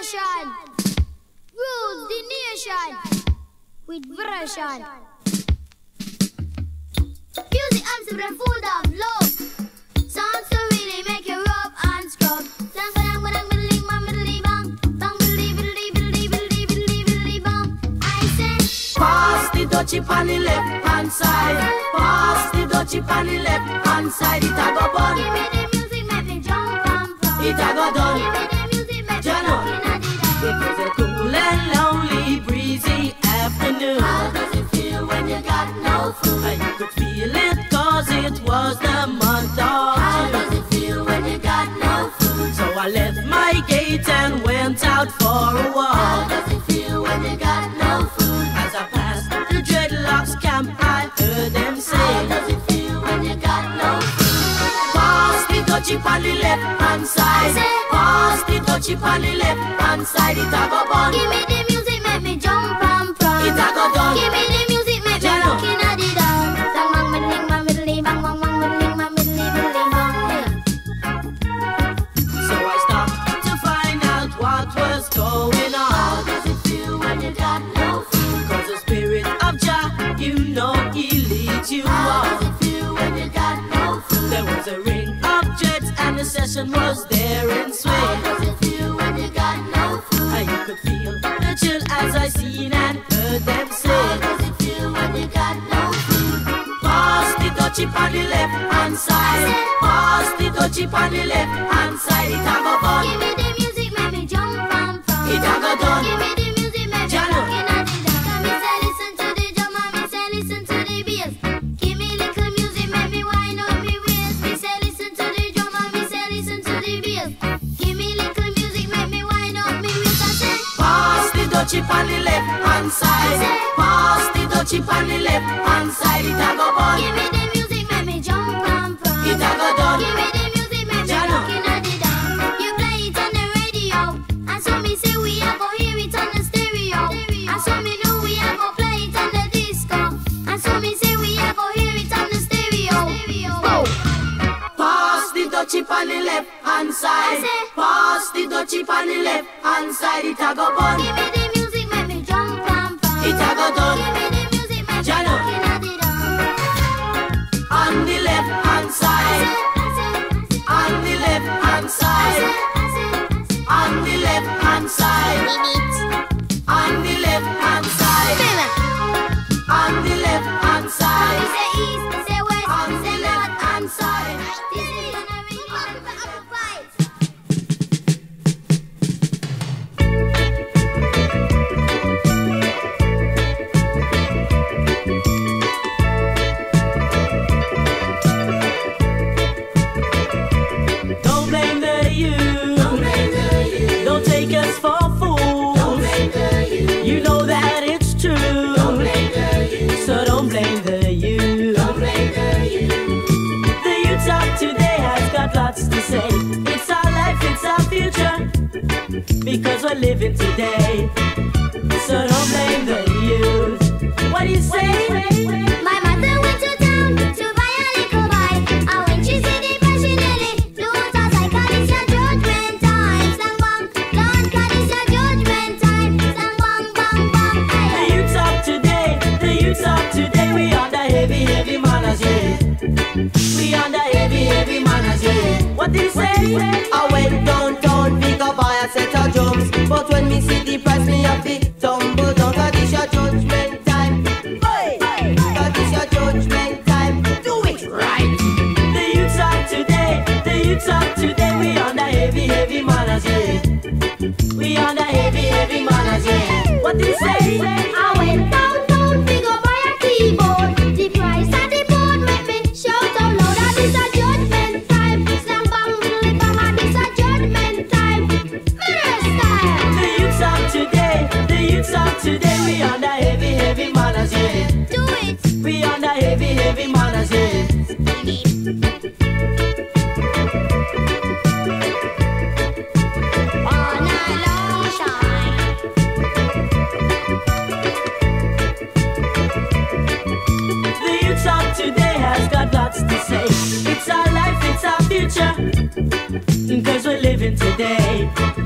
generation rules the nation with version. Music and super full of love. Songs to really make you rub and scrub. Bang bang bang bang bang bang bang bang bang. I say, pass the dutchie on the left hand side. Pass the dutchie on the left hand side. It a go bun. give me the music, make me jump and pump. It a go done. Give me the music, make me Jano. looking at the It was a cool and lonely, breezy afternoon. How does it feel when you got no food? And you could feel it 'cause it was the month of How June. does it feel when you got no food? So I left my gate and went out for a How walk. does it feel when you got no food? As I passed the dreadlocks camp, I heard them How say, does it feel when you got no food? pass the dutchie on the left hand side. Pass the dutchie on the left hand side. It a go bun. Give me the music, make me jump and prance. It a go done. Give me the music, make me Jano. looking at the dance. Bang bang middling bang middling bang bang bang middling bang middling bang. So I stopped to find out what was going How on. does it feel when you got no food? 'Cause the spirit of Jah, you know he leads you How on. does it feel when you got no food? There was a ring of jets and the session was there in How swing. does it feel when you got no food? And you could feel the chill as I seen and heard them How say, does it feel when you got no food? pass the dutchie on the left hand side. Pass the dutchie on the left hand side. It a go bun. Give me the music, make me jump and prance. It a go done. Give me the music, make me Jano. looking at the dance. Me say listen to the drum and me say listen to the bass. Give me little music, make me wind up me waist. Me say listen to the drum and me say listen to the bass. Give me little music, make me wind up me waist. I say, Pass the dutchie on the left hand side. Pass the dutchie on the left hand side. It a go bun. give me the music, make me jump and prance. It a go done. Give me the music, make me Jano. looking at the dance. You play it on the radio, and so me say we a go hear it on the stereo. And so me know we a go play it on the disco. And so me say we a go hear it on the stereo. Pass the dutchie on the left hand side. Pass the dutchie on the left hand side. It a go bun. Give me the music, make me jump and prance. It a go done. Give me the music, make me Jano. looking at the dance. On the left hand side. On the left hand side. On the left hand side. On the left hand side. On the left hand side. Say east, say west, On the say left north. hand side. This is gonna be a fight. Don't blame the youth. Don't take us for fools. You know that it's true. So don't blame the youth. The youth of today has got lots to say. It's our life, it's our future. Because we're living today. So don't blame the youth. What do you say? My mother went to town to buy a little bike. And when she see the price, she nearly blew out her sight. 'Cause it's your judgment time. Slang bang, Lord, 'cause it's your judgment time. Slang bang, bang, bang, The hey. youths of today, we under heavy, heavy manners, yeah. We under heavy, heavy manners, yeah. What did he say? I went downtown, pick up buy a set of drums. But when me see the price, me have to tumble down. 'Cause it's your judgment time. Hey, 'cause it's your judgment time. Do it right. The youths of today, we under heavy, heavy manners, yeah. We under heavy, heavy manners, yeah. What did he say? I went downtown, pick up buy a keyboard. The price of the board make me shout out loud. And it's a judgment time. Slang bang, diddly bang, and it's a judgment time. Mirror style. The youths of today, we under heavy, heavy manners, yeah. Do it. We under heavy, heavy manners, yeah. All night long shine. The youths of today has got lots to say. It's our life, it's our future. Cause we're living today.